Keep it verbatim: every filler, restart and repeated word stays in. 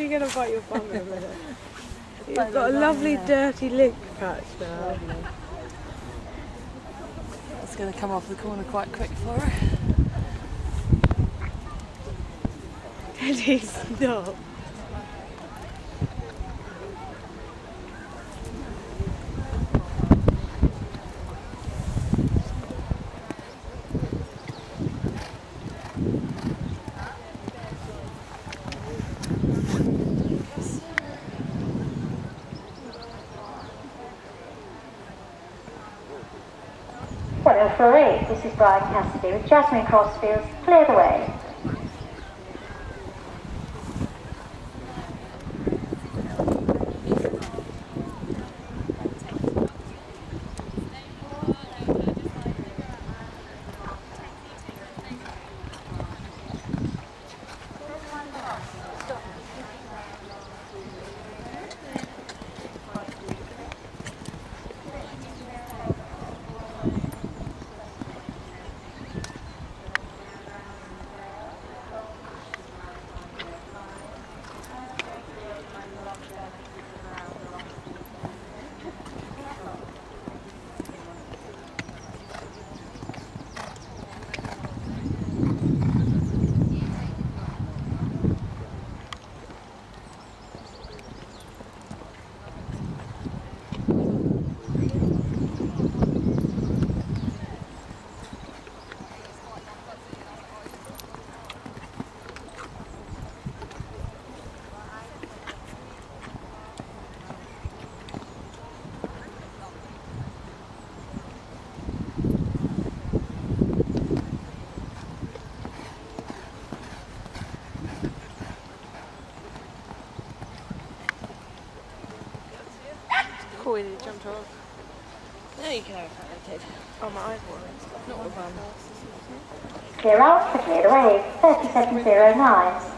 you're going to bite your bum in a minute. You've got a lovely dirty link patch now. It's going to come off the corner quite quick for her. Teddy, stop. Well, for eight, this is Brian Cassidy with Jazmine Crossfield, Clear the Way. Cool, you jumped off. There you go, kid. Oh, my eyeball. Not the bum. Clear out for Clear the Way, thirty seconds oh nine.